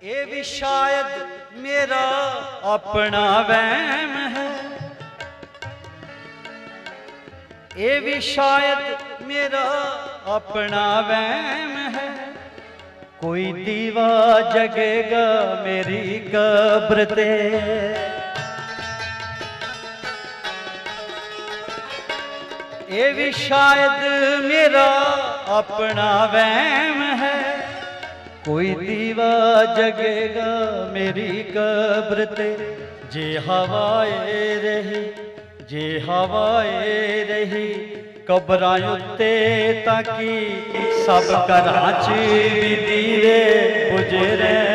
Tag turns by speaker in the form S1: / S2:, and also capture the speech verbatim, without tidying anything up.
S1: ये भी शायद मेरा अपना वहम है, ये भी शायद मेरा अपना वहम है। कोई दीवा जगेगा मेरी कब्र ते, ये भी शायद मेरा अपना वहम है। कोई दीवा जगेगा मेरी कब्र ते, जे हवाए रही जे हवाए रही कब्रां उत्ते ताकि सब घरां च भी दीवे बुझे रहे।